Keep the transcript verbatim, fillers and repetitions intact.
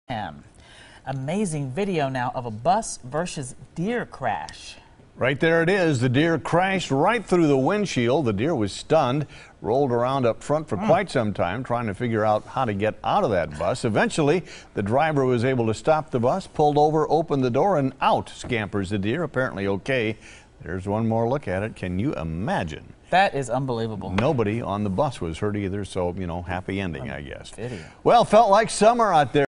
Amazing video now of a bus versus deer crash. Right there it is. The deer crashed right through the windshield. The deer was stunned, rolled around up front for mm. quite some time trying to figure out how to get out of that bus. Eventually, the driver was able to stop the bus, pulled over, opened the door, and out scampers the deer, apparently okay. There's one more look at it. Can you imagine? That is unbelievable. Nobody on the bus was hurt either, so, you know, happy ending, I guess. Video. Well, felt like summer out there.